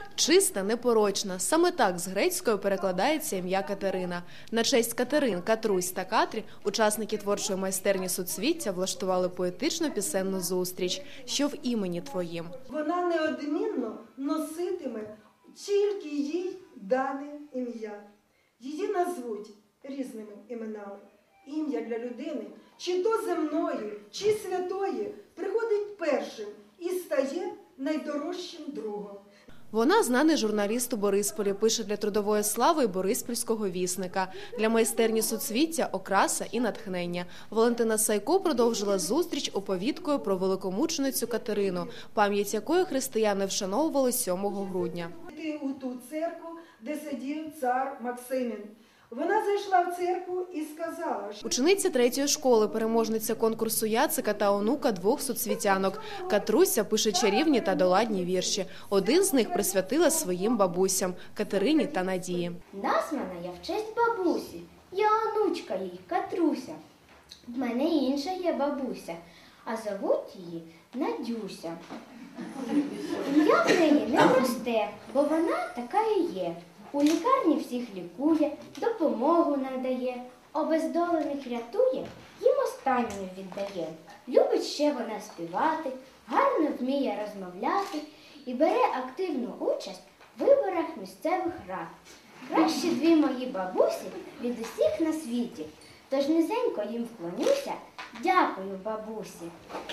Чиста, непорочна. Саме так з грецькою перекладається ім'я Катерина. На честь Катерин, Катрусь та Катрі учасники творчої майстерні «Суцвіття» влаштували поетичну пісенну зустріч «Що в імені твоїм». Вона неодмінно носитиме тільки їй дане ім'я. Її назвуть різними іменами. Ім'я для людини, чи то земної, чи святої, приходить першим і стає найдорожчим другом. Вона знаний журналіст у Борисполі, пише для «Трудової слави» і «Бориспільського вісника». Для майстерні «Суцвіття» – окраса і натхнення. Валентина Сайко продовжила зустріч оповідкою про великомученицю Катерину, пам'ять якої християни вшановували 7 грудня. Йти у ту церкву, де сидів цар Максимін. Вона зайшла в церкву і сказала, що... Учениця 3-ї школи, переможниця конкурсу Яцика та онука 2 суцвітянок. Катруся пише чарівні та доладні вірші. Один з них присвятила своїм бабусям – Катерині та Надії. Названа я в честь бабусі. Я онучка їй, Катруся. В мене інша є бабуся, а зовуть її Надюся. Ім'я в неї не просте, бо вона така і є. У лікарні всіх лікує, допомогу надає, обездолених рятує, їм останню віддає. Любить ще вона співати, гарно вміє розмовляти і бере активну участь в виборах місцевих рад. Кращі 2 мої бабусі від усіх на світі, тож низенько їм вклонюся. Дякую, бабусі.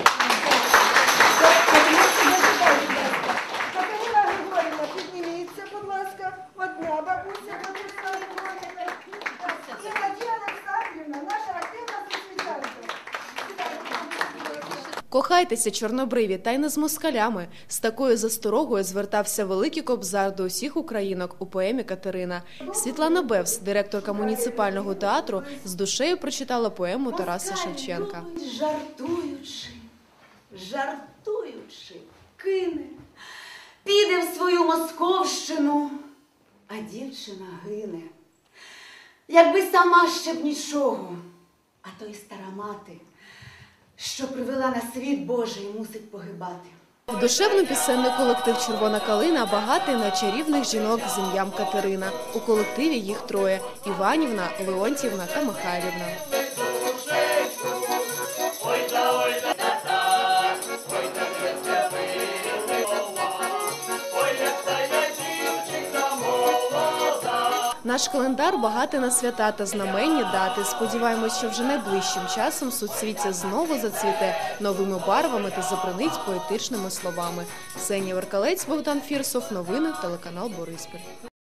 Катерина Григорівна, підніміться, будь ласка. Одна бабуся, Катерина Григорівна. І Надія Олександрівна, наша активна суцвітянка. Кохайтеся, чорнобриві, та й не з москалями. З такою засторогою звертався великий Кобзар до усіх українок у поемі «Катерина». Світлана Бевс, директорка муніципального театру, з душею прочитала поему Тараса Шевченка. Жартуючи, кине, піде в свою Московщину, а дівчина гине. Якби сама ще б нічого, а то й стара мати, що привела на світ Божий, мусить погибати. Душевно-пісенний колектив «Червона калина» багатий на чарівних жінок з ім'ям Катерина. У колективі їх 3 – Іванівна, Леонтівна та Михайлівна. Наш календар багатий на свята та знаменні дати. Сподіваємось, що вже найближчим часом суцвіття знову зацвіте новими барвами та забринить поетичними словами. Ксенія Веркалець, Богдан Фірсов. Новини, телеканал Бориспіль.